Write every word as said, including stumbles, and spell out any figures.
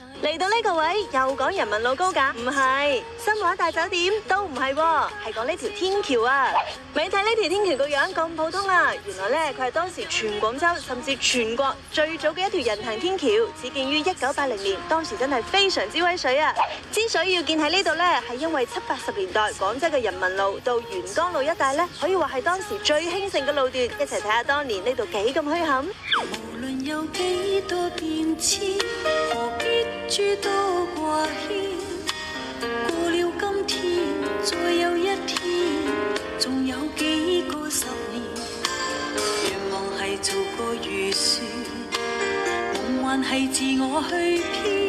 嚟到呢個位又講人民路高架，唔係新華大酒店都唔係，係講呢條天橋啊！咪睇呢條天橋個樣咁普通啊，原來咧佢係當時全廣州甚至全國最早嘅一條人行天橋，始建於一九八零年，當時真係非常之威水啊！之所以要建喺呢度咧，係因為七八十年代廣州嘅人民路到沿江路一帶咧，可以話係當時最興盛嘅路段，一齊睇下當年呢度幾咁墟冚。 無論有幾多變遷，何必諸多掛牽？過了今天，再有一天，仲有幾個十年。願望係做個預算，夢幻係自我去編。